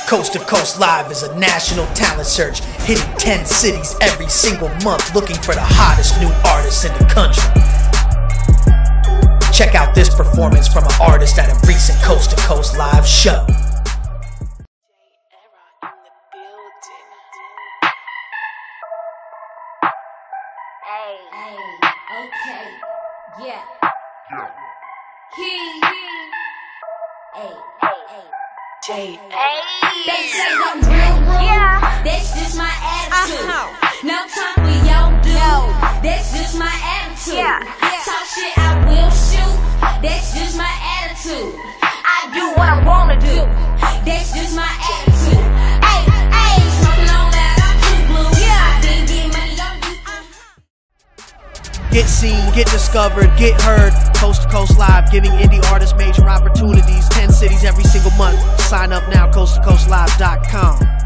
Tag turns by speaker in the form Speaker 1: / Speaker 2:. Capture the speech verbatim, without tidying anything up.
Speaker 1: Coast to Coast Live is a national talent search, hitting ten cities every single month, looking for the hottest new artists in the country. Check out this performance from an artist at a recent Coast to Coast Live show.
Speaker 2: Hey, hey, okay, yeah. Key, hey, hey, hey. Hey, they say I'm real rude, yeah. That's just my attitude. Uh-huh. No time for y'all do. No. That's just my attitude. Yeah. Yeah. Talk shit, I will shoot. That's just my attitude. I do what I wanna do. That's just my attitude. Hey, hey, smoking on that, I'm too blue. Yeah. I didn't get money on you.
Speaker 1: Get seen, get discovered, get heard. Coast to Coast Live, giving indie artists major opportunities. ten cities every single month. Sign up now, coast to coast live dot com.